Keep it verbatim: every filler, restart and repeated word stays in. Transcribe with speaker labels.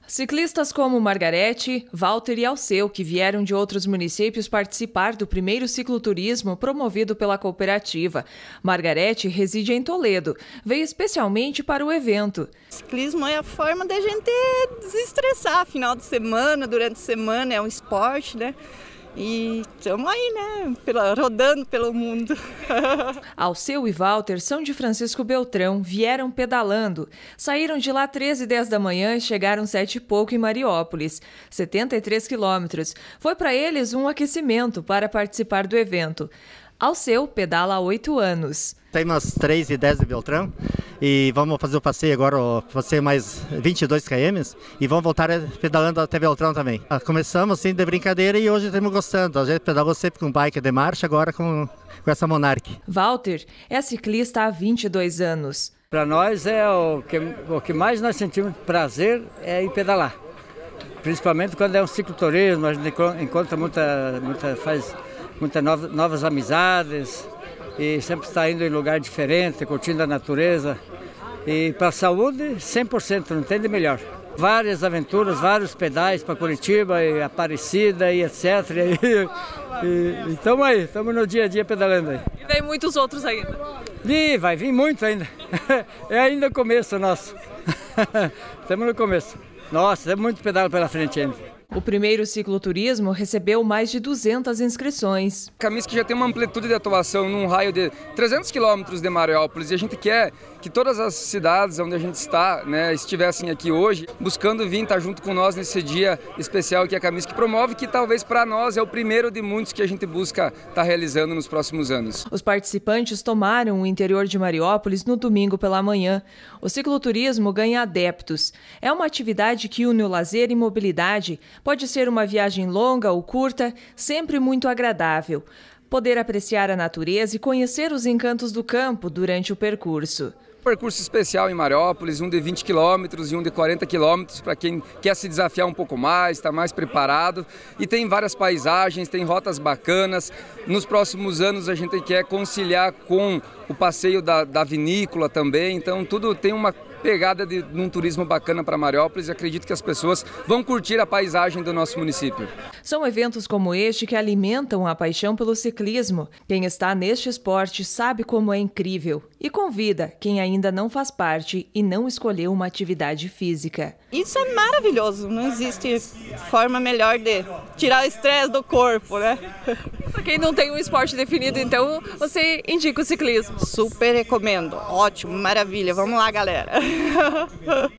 Speaker 1: Ciclistas como Margarete, Walter e Alceu, que vieram de outros municípios participar do primeiro cicloturismo promovido pela cooperativa. Margarete reside em Toledo, veio especialmente para o evento.
Speaker 2: Ciclismo é a forma da gente desestressar, final de semana, durante a semana, é um esporte, né? E estamos aí, né, pela, rodando pelo mundo.
Speaker 1: Alceu e Walter são de Francisco Beltrão, vieram pedalando. Saíram de lá treze e dez da manhã e chegaram sete e pouco em Mariópolis, setenta e três quilômetros. Foi para eles um aquecimento para participar do evento. Alceu pedala há oito anos.
Speaker 3: Saímos três e dez de Beltrão e vamos fazer o passeio agora, o passeio mais vinte e dois quilômetros, e vamos voltar pedalando até Beltrão também. Começamos assim de brincadeira e hoje estamos gostando. A gente pedalou sempre com bike de marcha, agora com, com essa Monarch.
Speaker 1: Walter é ciclista há vinte e dois anos.
Speaker 4: Para nós é o que, o que mais nós sentimos prazer é ir pedalar. Principalmente quando é um cicloturismo, a gente encontra muita, muita faz muitas novas, novas amizades e sempre está indo em lugar diferente, curtindo a natureza. E para a saúde, cem por cento, não tem de melhor. Várias aventuras, vários pedais para Curitiba, e Aparecida e etcétera. E estamos aí, estamos no dia a dia pedalando aí.
Speaker 1: E vem muitos outros ainda?
Speaker 4: E vai vir muito ainda. É ainda o começo nosso. Estamos no começo. Nossa, é muito pedal pela frente ainda.
Speaker 1: O primeiro cicloturismo recebeu mais de duzentas inscrições.
Speaker 5: Camisque já tem uma amplitude de atuação num raio de trezentos quilômetros de Mariópolis e a gente quer que todas as cidades onde a gente está, né, estivessem aqui hoje, buscando vir estar junto com nós nesse dia especial que a Camisque promove, que talvez para nós é o primeiro de muitos que a gente busca estar realizando nos próximos anos.
Speaker 1: Os participantes tomaram o interior de Mariópolis no domingo pela manhã. O cicloturismo ganha adeptos. É uma atividade que une o lazer e mobilidade. Pode ser uma viagem longa ou curta, sempre muito agradável. Poder apreciar a natureza e conhecer os encantos do campo durante o percurso.
Speaker 5: Percurso especial em Mariópolis, um de vinte quilômetros e um de quarenta quilômetros para quem quer se desafiar um pouco mais, está mais preparado. E tem várias paisagens, tem rotas bacanas. Nos próximos anos a gente quer conciliar com o passeio da, da vinícola também, então tudo tem uma pegada de, de um turismo bacana para Mariópolis e acredito que as pessoas vão curtir a paisagem do nosso município.
Speaker 1: São eventos como este que alimentam a paixão pelo ciclismo. Quem está neste esporte sabe como é incrível e convida quem ainda não faz parte e não escolheu uma atividade física.
Speaker 2: Isso é maravilhoso, não existe forma melhor de tirar o estresse do corpo, né?
Speaker 1: Para quem não tem um esporte definido, então você indica o ciclismo?
Speaker 2: Super recomendo, ótimo, maravilha, vamos lá, galera!